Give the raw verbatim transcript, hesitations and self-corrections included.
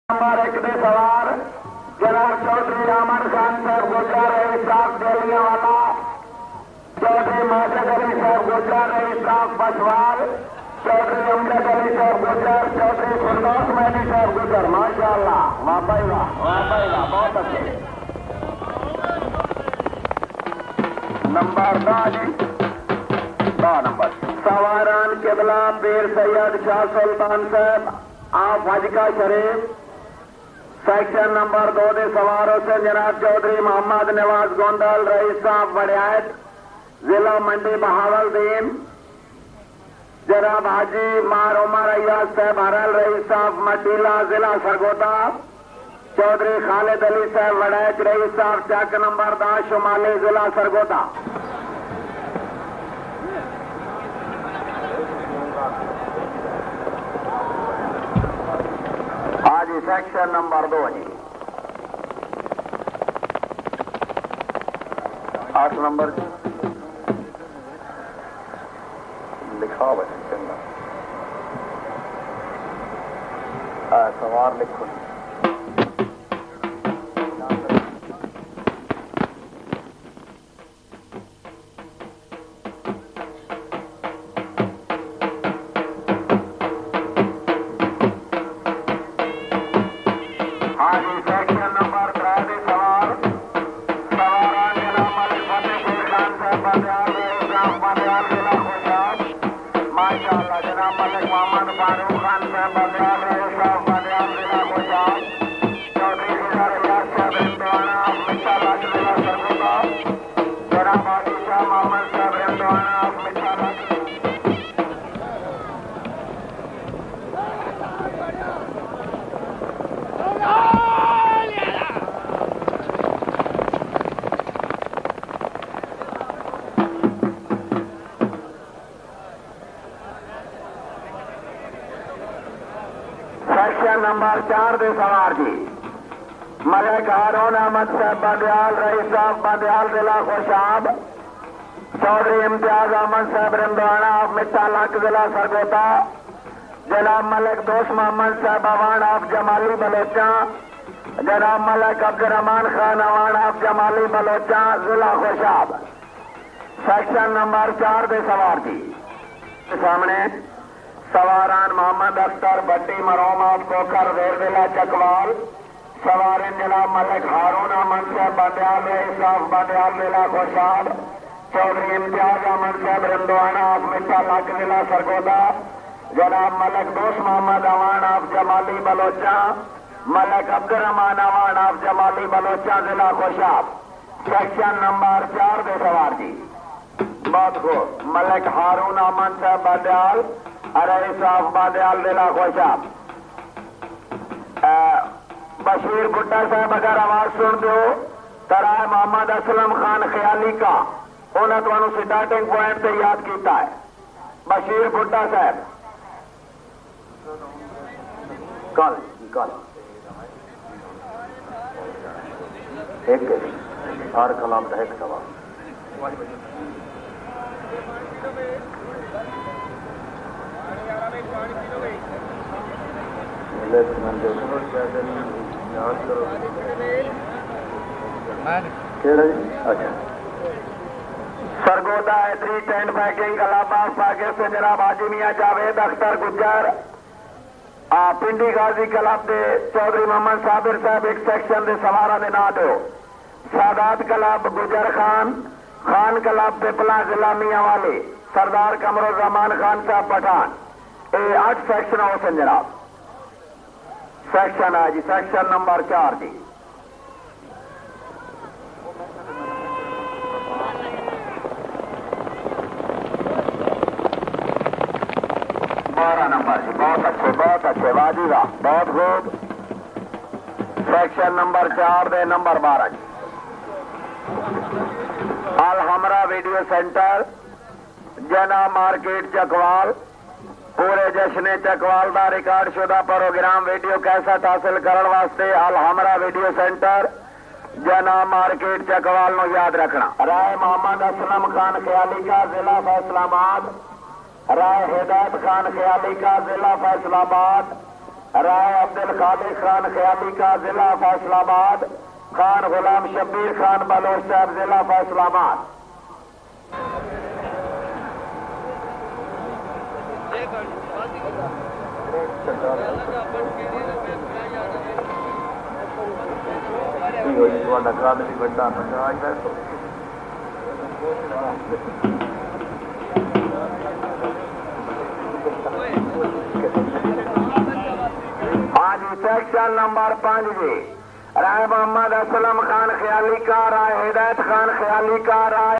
Number एक दे सवार जनाब चौधरी अमन खान साहब गुजर रही साफ डेलिया वाला, चौधरी माजिद अली साहब गुजर रही साफ बसवाल, चौधरी अमजद अली साहब गुजर, चौधरी फिरदौस महदी साहब गुजर। माशाअल्लाह, वाह भाई वाह, वाह भाई वाह, बहुत अच्छे। नंबर दो जी, दो नंबर सवारान किबला पीर सैयद शाह सुल्तान साहब आप हज का शरीफ सेक्शन नंबर दो दे सवार हुसैन जनाब चौधरी मोहम्मद नवाज गोंदल रईस साहब वड़ियात जिला मंडी बहावलदीन, जनाब हाजी मार उमर अय्याज साहब हरल रईस साहब मटीला जिला सरगोदा, चौधरी खालिद अली साहब वड़ैच रईस साहब चक नंबर दस शुमाली जिला सरगोदा। आज सेक्शन नंबर दो जी, आठ नंबर जी लिखा हुआ चंगा सवार लिखो। नंबर चार दे सवार जी मलिक हारून अहमद साहब बंदयाल रईस साहब बंदयाल जिला खुशाब, चौधरी इम्तियाज अहमद साहब रिंदवाना ऑफ मिट्टा लक जिला सरगोदा, जनाब मलिक दोस्त मोहम्मद साहब अवान ऑफ जमाली बलोचा, जनाब मलिक अब्दुर्रहमान खान अवान ऑफ जमाली बलोचा जिला खुशाब। सेक्शन नंबर चार दे सवार जी सामने सवारान मोहम्मद अख्तर भट्टी मरोम ऑफ कोकर वेर जिला चकवाल, सवारिन जनाब मलिक हारून अहमद साहब बंदयाल रईस साहब बंदयाल जिला खुशाब, चौधरी इम्तियाज अहमद साहब रिंदवाना ऑफ मिट्टा लक जिला सरगोदा, जनाब मलिक दोस्त मोहम्मद अवान ऑफ जमाली बलोचा, मलिक अब्दुर्रहमान अवान ऑफ जमाली बलोचा जिला खुशाब। सेक्शन नंबर चार दे सवार जी बहुत खूब मलिक हारून अहमद साहब बंदयाल रईस साहब बंदयाल जिला खुशाब। बशीर भुट्टा साहब अगर आवाज सुन दो तराय मोहम्मद असलम खान ख्याली का उन्हें तो स्टार्टिंग पॉइंट से याद किया है। बशीर भुट्टा साहब कल कल एक हर कलाम का एक सवाल अच्छा सरगोदा एथरी टेंट पैकिंग कलाबाग पाके से जनाब हाजी मियां जावेद अख्तर गुजर पिंडी गाजी क्लब के चौधरी मोहम्मद साबिर साहब एक सेक्शन के सवारा ने ना दो, सादात क्लब गुजर खान खान क्लब पिपला जिला मियां वाले सरदार कमरुज़मान खान साहब पठान ये आठ सेक्शन हो सन जनाब। सेक्शन है जी सेक्शन नंबर चार जी बारह नंबर जी बहुत अच्छे बहुत अच्छे वाजी वाह बहुत खूब। सेक्शन नंबर चार दे नंबर बारह जी अल हमरा वीडियो सेंटर जना मार्केट चकवाल पूरे जश्न चकवाल का रिकॉर्ड शुदा प्रोग्राम वीडियो कैसेट हासिल करने वास्ते अल हमरा वीडियो सेंटर जना मार्केट चकवाल नो याद रखना। राय मोहम्मद असलम खान ख्याली का जिला फैसलाबाद, राय हिदायत खान ख्याली का जिला फैसलाबाद, رائے عبد الخالق خان خیالی کا ضلع فیصل آباد، خان غلام شبیر خان بلوچ صاحب ضلع فیصل آباد۔ ہاں جی، سیکشن نمبر پانچ جی، رائے محمد اسلم خان خیالی کا، رائے ہدایت خان خیالی کا، رائے